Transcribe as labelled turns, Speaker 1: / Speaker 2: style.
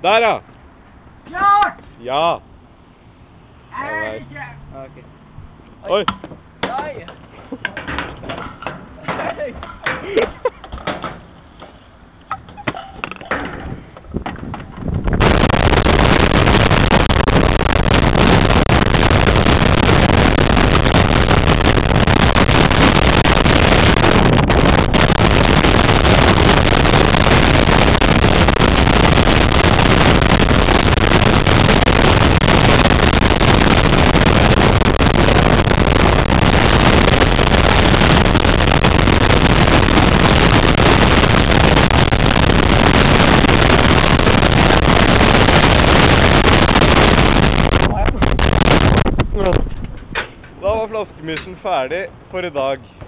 Speaker 1: Der, ja!
Speaker 2: Klart!
Speaker 1: Ja!
Speaker 2: Ikke!
Speaker 3: Ok.
Speaker 1: Oi!
Speaker 3: Nei!
Speaker 1: Da var flaskemusen ferdig for i dag.